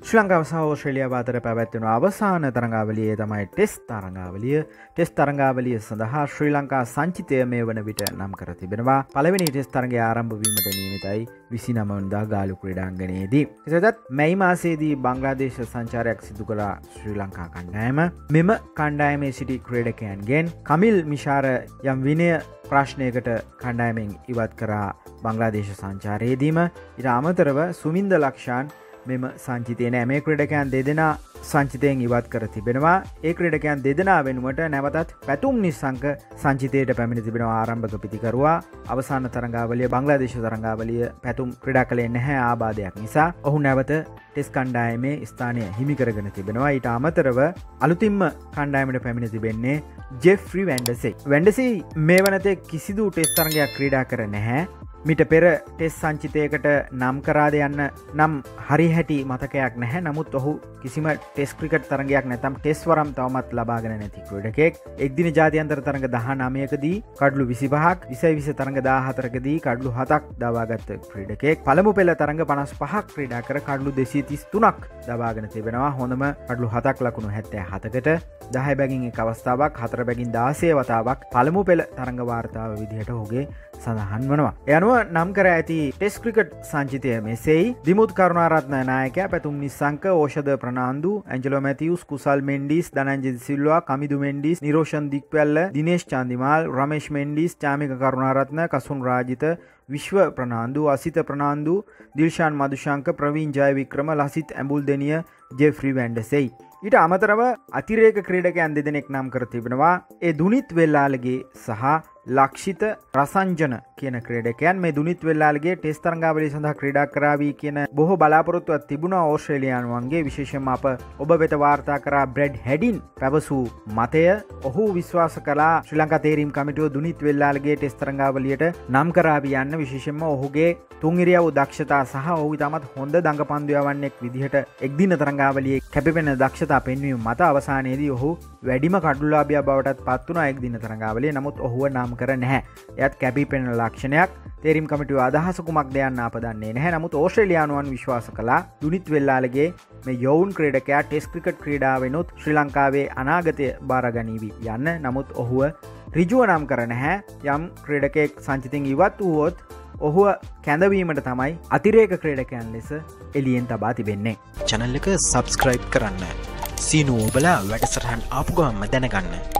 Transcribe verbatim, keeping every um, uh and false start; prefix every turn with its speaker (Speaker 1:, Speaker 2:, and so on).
Speaker 1: ශ්‍රී ලංකාව සහ ඕස්ට්‍රේලියාව අතර පැවැත්වෙන අවසාන තරඟාවලියේ තමයි ටෙස්ට් තරඟාවලිය. ටෙස්ට් තරඟාවලිය සඳහා ශ්‍රී ලංකා සංචිතය මේ වන විට නම් කර තිබෙනවා. පළවෙනි ටෙස්ට් තරඟය ආරම්භ වීමට නියමිතයි විසිනම වෙනිදා ගාලු ක්‍රීඩාංගණයේදී. එසේදත් මැයි මාසයේදී බංග්ලාදේශ සංචාරයක් සිදු කළ ශ්‍රී ලංකා කණ්ඩායම මෙම කණ්ඩායමේ සිටි ක්‍රීඩකයන්ගෙන් කමිල් මිෂාර යම් විනය ප්‍රශ්නයකට කණ්ඩායමෙන් ඉවත් කරා බංග්ලාදේශ සංචාරයේදීම. ඊට අමතරව සුමින්ද ලක්ෂාන් මෙම සංචිතය නෑ මේ ක්‍රීඩකයන් දෙදෙනා සංචිතයෙන් ඉවත් කර තිබෙනවා. ඒ ක්‍රීඩකයන් දෙදෙනා වෙනුවට නැවතත් පැතුම් නිසංක සංචිතයට පැමිණ තිබෙනවා ආරම්භක පිතිකරුවා. අවසාන තරඟාවලිය බංග්ලාදේශ තරඟාවලිය පැතුම් ක්‍රීඩා කළේ නැහැ ආබාධයක් නිසා. ඔහු නැවත ටෙස්ට් කණ්ඩායමේ ස්ථානය හිමි කරගෙන තිබෙනවා. ඊට අමතරව අලුතින්ම කණ්ඩායමට පැමිණ තිබෙන්නේ ජෙෆ්රි වැන්ඩසේ. වැන්ඩසේ මේ වනතේ කිසිදු ටෙස්ට් තරඟයක් ක්‍රීඩා කර නැහැ. මිට පෙර ටෙස් සංචිතයකට නම් කරාද යන්න නම් හරි හැටි මතකයක් නැහැ. නමුත් ඔහු කිසිම ටෙස් ක්‍රිකට් තරගයක් නැතම් ටෙස් වරම් තවමත් ලබාගෙන නැති ක්‍රීඩකෙක්. එක්දින ජාත්‍යන්තර තරඟ දහනවයකදී කඩලු විසිපහක්, විසයි විස තරඟ දාහතරකදී කඩලු හතක් දවාගත්ත ක්‍රීඩකෙක්. පළමු පෙළ තරඟ පනස් පහක් ක්‍රීඩා කර කඩලු දෙසිය තිස් තුනක් දවාගෙන තිබෙනවා. හොඳම කඩලු හතක් ලකුණු හැත්තෑ හතකට දහය බැගින් එක අවස්ථාවක්, හතර බැගින් දාසය වතාවක් පළමු පෙළ තරඟ වාර්තාව විදිහට ඔහුගේ සඳහන් වනවා. යනුව නම් කර ඇති ටෙස් ක්‍රිකට් සංචිතය මෙසේයි. දිමුත් කරුණාරත්න නායකයා, පැතුම් නිස්සංක, ඕෂධ ප්‍රනාන්දු, ඇන්ජලෝ මැතිව්ස්, කුසල් මෙන්ඩිස්, ධනංජය සිල්වා, කමිදු මෙන්ඩිස්, නිරෝෂන් දික්වැල්ල, දිනේෂ් චන්දිමාල්, රමේෂ් මෙන්ඩිස්, චාමික කරුණාරත්න, කසුන් රාජිත, විශ්ව ප්‍රනාන්දු, අසිත ප්‍රනාන්දු, දිල්ෂාන් මදුශංක, ප්‍රවීන් ජයවික්‍රම, ලසිත් ඇඹුල් දෙනිය, ජෙෆ්රි වැන්ඩසෙයි. ඊට අමතරව අතිරේක ක්‍රීඩකයන් දෙදෙනෙක් නම් කර තිබෙනවා. ඒ දුනිත් වෙල්ලාලගේ සහ ලක්ෂිත රසංජන කියන ක්‍රීඩකයන්. මේ දුනිත් වෙල්ලාලගේ ටෙස්ට් තරඟාවලිය සඳහා ක්‍රීඩා කරાવી කියන බොහෝ බලාපොරොත්තුවක් තිබුණා ඕස්ට්‍රේලියානුවන්ගේ. විශේෂයෙන්ම අප ඔබ වෙත වාර්තා කරා බ්‍රැඩ් හෙඩින් පැවසූ මතය. ඔහු විශ්වාස කළා ශ්‍රී ලංකා තේරීම් කමිටුව දුනිත් වෙල්ලාලගේ ටෙස්ට් තරඟාවලියට නම් කරાવી යන්න. විශේෂයෙන්ම ඔහුගේ තුන් ඉරියව් දක්ෂතා සහ ඔහු ඉතාමත් හොඳ දඟපන්දු යවන්නෙක් විදිහට එක්දින තරඟාවලියේ කැපිපෙනෙන දක්ෂතා පෙන්වීම මත අවසානයේදී ඔහු වැඩිම කඩුලාභියා බවටත් පත් වුණා එක්දින තරඟාවලියේ. නමුත් ඔහුව නම් කර නැහැ. එයත් කැපිපෙනෙන ලක්ෂණයක්. තේරීම් කමිටුව අදහස කුමක්ද යන්න අප දන්නේ නැහැ. නමුත් ඕස්ට්‍රේලියානුවන් විශ්වාස කළා දුනිත් වෙල්ලාලගේ මේ යෝන් ක්‍රීඩකයා ටෙස්ට් ක්‍රිකට් ක්‍රීඩාවෙනුත් ශ්‍රී ලංකාවේ අනාගතය බාරගනීවි යන්න. නමුත් ඔහුව ඍජුව නම් කර නැහැ. යම් ක්‍රීඩකයෙක් සංචිතෙන් ඉවත් වුවොත් ඔහුව කැඳවීමට තමයි අතිරේක ක්‍රීඩකයන් ලෙස එළියෙන් තබා තිබෙන්නේ.
Speaker 2: channel එක subscribe කරන්න. සීනු ඔබලා වැඩසටහන් ආපු ගමන්ම දැනගන්න.